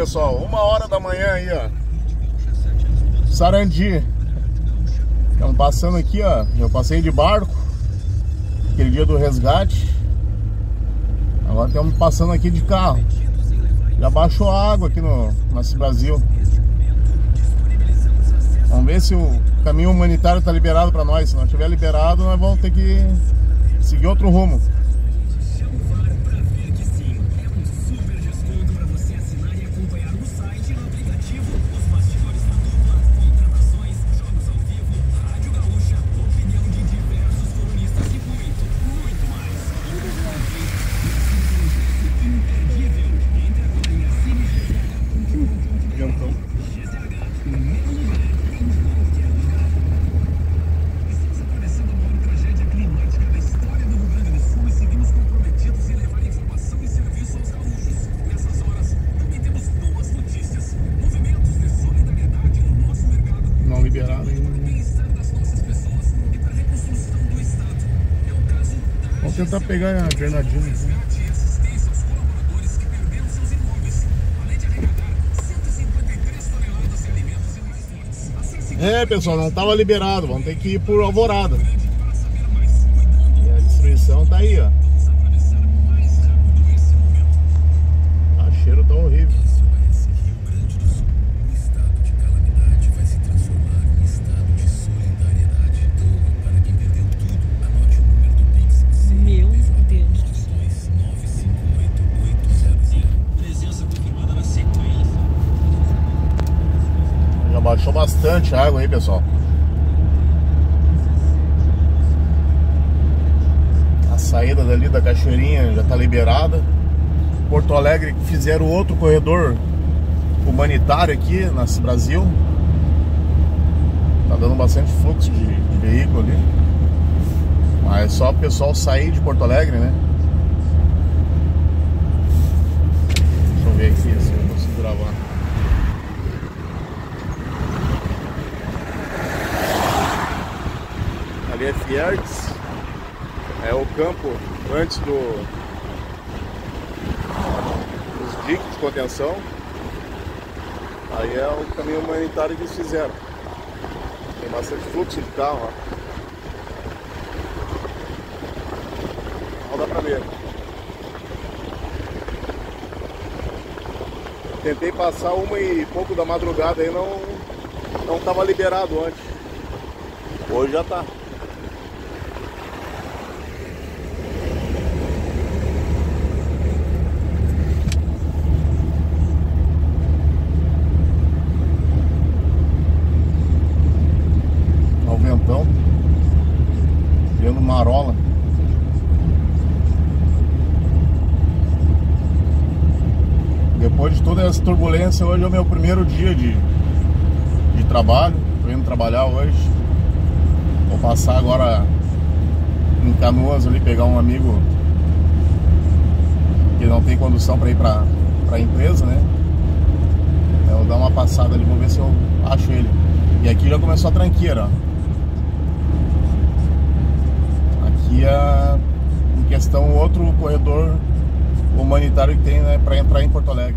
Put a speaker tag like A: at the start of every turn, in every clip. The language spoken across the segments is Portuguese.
A: pessoal, 1h da manhã aí, ó. Sarandi. Estamos passando aqui, ó. Eu passei de barco aquele dia do resgate. Agora estamos passando aqui de carro. Já baixou a água aqui no nosso Brasil. Vamos ver se o caminho humanitário está liberado para nós. Se não estiver liberado, nós vamos ter que seguir outro rumo. Vamos tentar pegar a granadina. É, pessoal, não estava liberado. Vamos ter que ir por Alvorada. E a destruição tá aí, ó. O cheiro tá horrível. Baixou bastante água aí, pessoal. A saída dali da Cachoeirinha já está liberada. Porto Alegre fizeram outro corredor humanitário aqui no Brasil. Tá dando bastante fluxo de veículo ali. Mas é só o pessoal sair de Porto Alegre, né? Deixa eu ver aqui se eu consigo gravar. Ali é Fiergs, é o campo antes dos diques de contenção. Aí é o caminho humanitário que eles fizeram. Tem bastante fluxo de carro, ó. Não dá pra ver. Tentei passar 1h pouco da madrugada aí, não tava liberado antes. Hoje já tá. Ventão, vendo marola. Depois de toda essa turbulência, hoje é o meu primeiro dia de trabalho. Tô indo trabalhar hoje. Vou passar agora em Canoas ali, pegar um amigo que não tem condução para ir para a empresa, né? Eu vou dar uma passada ali, vou ver se eu acho ele. E aqui já começou a tranqueira, ó. Aqui é, em questão, outro corredor humanitário que tem, né, para entrar em Porto Alegre.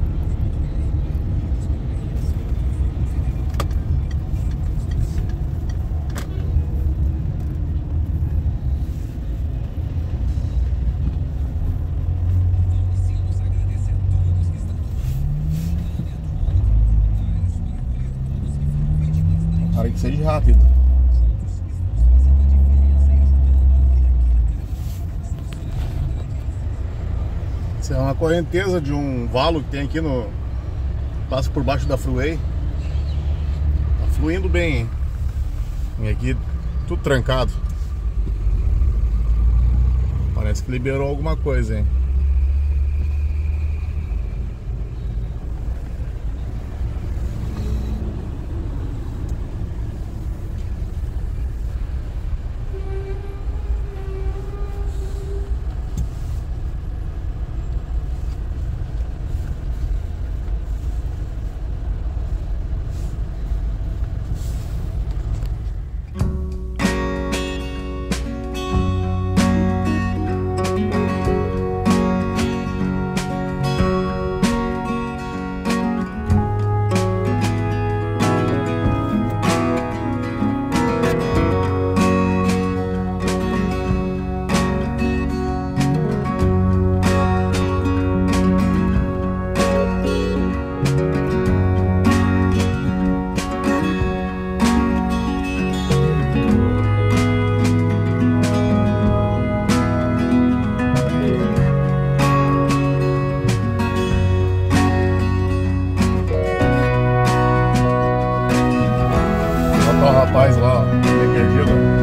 A: Para que seja rápido. Essa é uma correnteza de um valo que tem aqui no... Passa por baixo da Freeway. Tá fluindo bem, hein? E aqui tudo trancado. Parece que liberou alguma coisa, hein? rapaz lá, ó, meio perdido.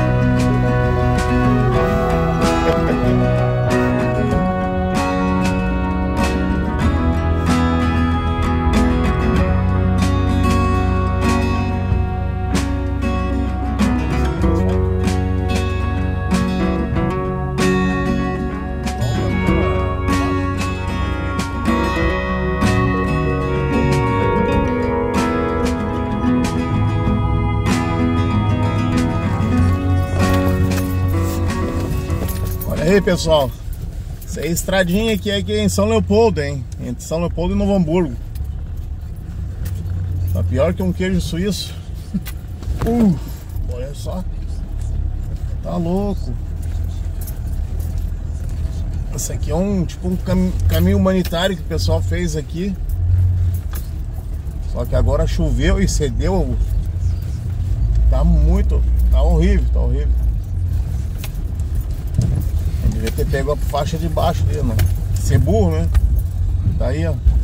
A: E aí, pessoal, essa é a estradinha que é aqui em São Leopoldo, hein? Entre São Leopoldo e Novo Hamburgo. Tá pior que um queijo suíço. Olha só. Tá louco. Esse aqui é um tipo um caminho humanitário que o pessoal fez aqui. Só que agora choveu e cedeu. Tá horrível, tá horrível. Devia ter pego a faixa de baixo dele, mano. Ser burro, né? Tá aí, ó.